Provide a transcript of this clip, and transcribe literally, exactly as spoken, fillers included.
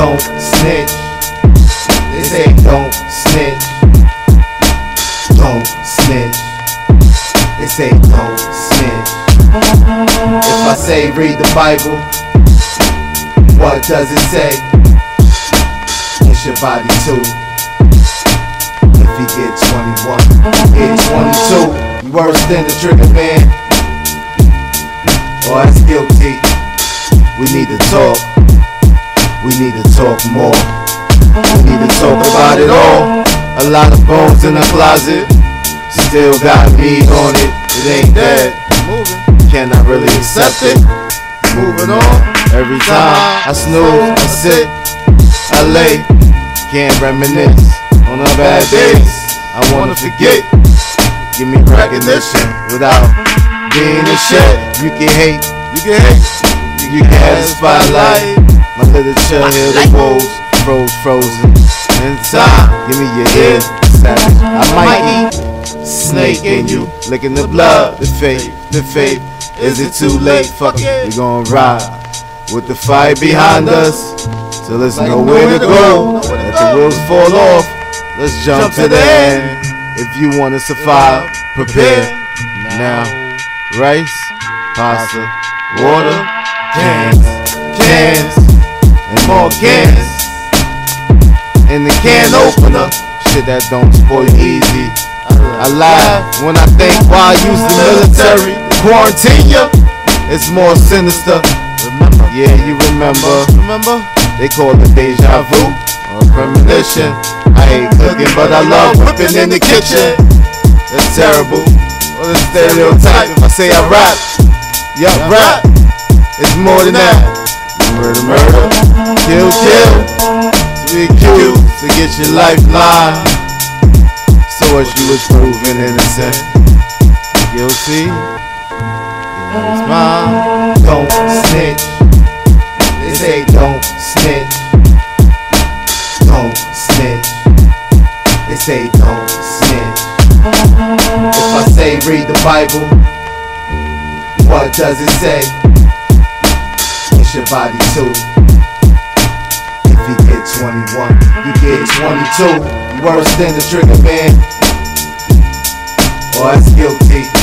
don't snitch. They say don't snitch. Don't snitch. They say don't snitch. If I say read the Bible, what does it say? It's your body too. If he get twenty-one, get twenty-two. You worse than the trigger man. Oh, that's guilty. We need to talk. We need to talk more. We need to talk about it all. A lot of bones in the closet, still got meat on it. It ain't dead. Cannot really accept it. Moving on. Every time I snooze, I sit, I lay. Can't reminisce on the bad days. I wanna forget. Give me recognition without being a shit. You can hate, you can hate, you can have the spotlight. My literature heal the woes, froze frozen in time. Give me your ear, savage. I might eat snake in you, licking the blood, the faith, the faith. Is it too late? Fuck it, we gon' ride with the fire behind us till there's nowhere to go. Let the wheels fall off. Let's jump to the end. If you wanna survive, prepare now. Rice, pasta, water, cans, cans, and more cans. In the can opener, shit that don't spoil you easy. I laugh when I think why I use the military. Quarantine ya, it's more sinister. Remember? Yeah, you remember. Remember? They call it deja vu or premonition. I hate cooking, but I love whipping in the kitchen. That's terrible. What a stereotype if I say I rap. Yup, rap. It's more than that. Murder, murder, kill, kill. To be accused, to get your lifeline. So what you was proven innocent. Guilty. It's mine. Don't snitch. They say don't snitch. Don't snitch. They say don't snitch. If I say read the Bible, what does it say? It's your body too. If you get twenty-one, you get twenty-two. You worse than the trigger man. Oh, that's guilty.